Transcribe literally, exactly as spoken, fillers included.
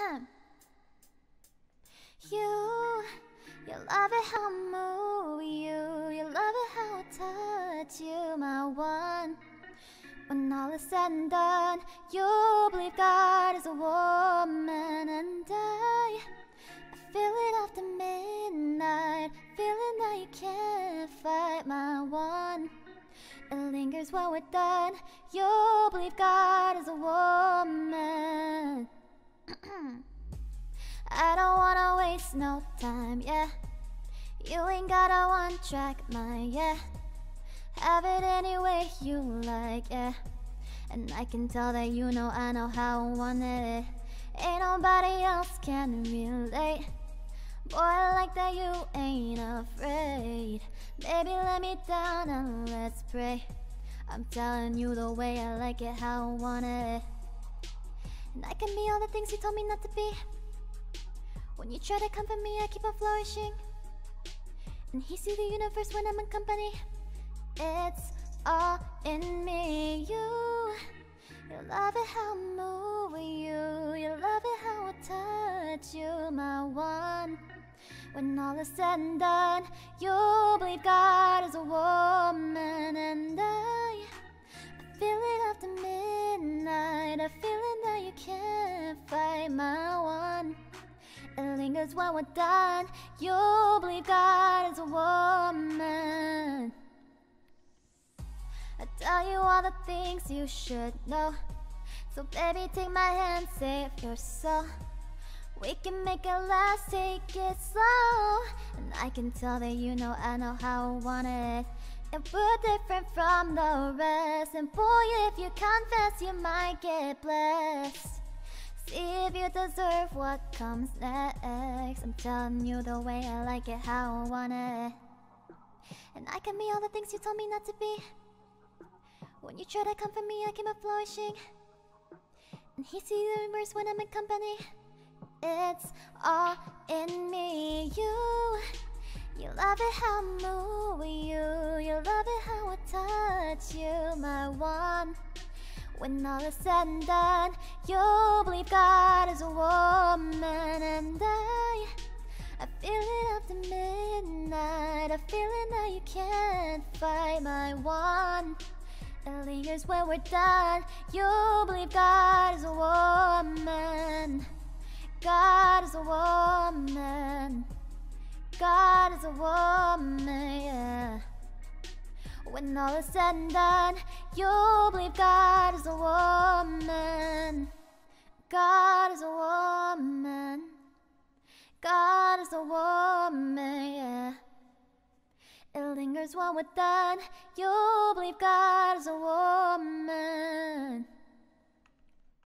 You, you love it how I move you. You love it how I touch you, my one. When all is said and done, you believe God is a woman, and I, I feel it after midnight, feeling that you can't fight, my one. It lingers when we're done. You believe God is a woman. I don't wanna waste no time, yeah. You ain't got a one-track mind, yeah. Have it any way you like, yeah. And I can tell that you know I know how I want it. Ain't nobody else can relate. Boy, I like that you ain't afraid. Baby, let me down and let's pray. I'm telling you the way I like it, how I want it. And I can be all the things you told me not to be. When you try to comfort me, I keep on flourishing. And he sees the universe when I'm in company. It's all in me. You, you love it how I move you. You love it how I touch you, my one. When all is said and done, you believe God is a woman, and I, I feel it after midnight, a feeling that you can't fight, my one. It lingers when we're done. You believe God is a woman. I tell you all the things you should know. So baby, take my hand, save your soul. We can make it last, take it slow. And I can tell that you know I know how I want it. And we're different from the rest. And boy, if you confess, you might get blessed. See if you deserve what comes next. I'm telling you the way I like it, how I want it. And I can be all the things you told me not to be. When you try to comfort me, I keep on flourishing. And he sees the universe when I'm in company. It's all in me. You, you love it how I move you. You love it how I touch you, my one. When all is said and done, you believe God is a woman, and I, I feel it after midnight, a feeling that you can't fight, my one. It lingers when we're done. You believe God is a woman. God is a woman. God is a woman, yeah. When all is said and done, you believe God is a woman. God is a woman. God is a woman, yeah. It lingers when we're done. You believe God is a